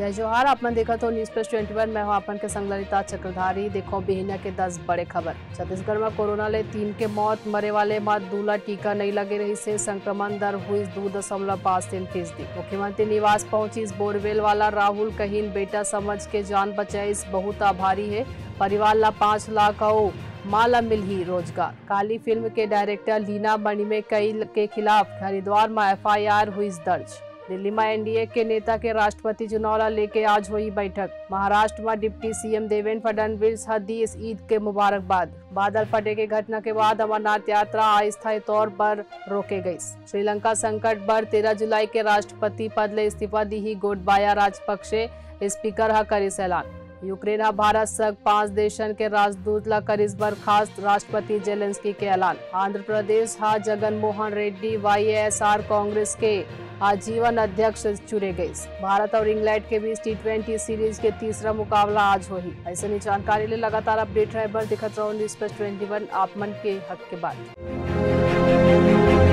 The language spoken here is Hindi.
जय जोहार। आपने देखा तो न्यूज प्लस 21 में हूं आपन के संग ललिता चक्रधारी। देखो बिहना के 10 बड़े खबर। छत्तीसगढ़ में कोरोना ले 3 के मौत, मरे वाले में 2 ला टीका नहीं लगे रही से संक्रमण दर हुई 2.53%। मुख्यमंत्री निवास पहुंची बोरवेल वाला राहुल कहीन बेटा समझ के जान बचाइस, बहुत आभारी है। परिवार ला 5 लाख और माला मिल ही रोजगार। काली फिल्म के डायरेक्टर लीना मणिमेकई के खिलाफ हरिद्वार में FIR हुई दर्ज। दिल्ली में एनडीए के नेता के राष्ट्रपति चुनाव ला लेके आज हुई बैठक। महाराष्ट्र में डिप्टी CM देवेंद्र फडणवीस हदीस ईद के मुबारकबाद। बादल फटे के घटना के बाद अमरनाथ यात्रा अस्थायी तौर पर रोके गई। श्रीलंका संकट बढ़ 13 जुलाई के राष्ट्रपति पद ले इस्तीफा दी ही गोटबाया राजपक्षे। स्पीकर हा करिस ऐलान। यूक्रेन हा भारत संग 5 देशन के राजदूत ला करिस बर्खास्त, राष्ट्रपति जेलेंस्की के ऐलान। आंध्र प्रदेश हा जगन मोहन रेड्डी YSR कांग्रेस के आजीवन अध्यक्ष चुने गए। भारत और इंग्लैंड के बीच T20 सीरीज के तीसरा मुकाबला आज हुई। ऐसे जानकारी ले लगातार अपडेट रहे बर दिखत रहो न्यूज प्लस 21 आप मन के हक के बाद।